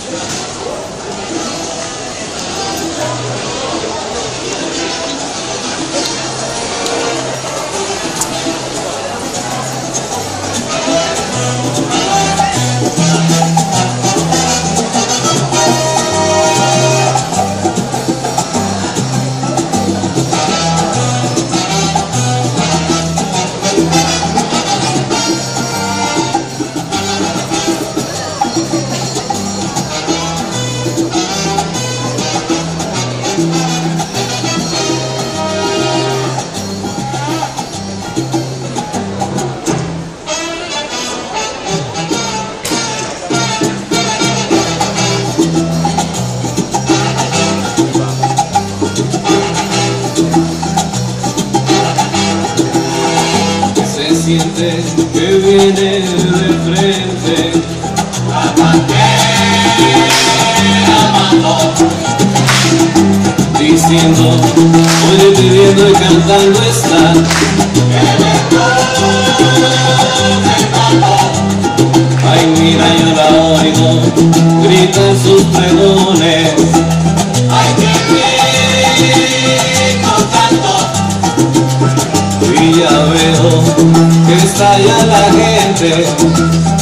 siente que viene de frente. La bandera mandó, diciendo, oye, pidiendo y cantando está. Ay, mira, yo la oigo, gritan sus pregones. ay, qué rico canto. Y ya veo que está ya la gente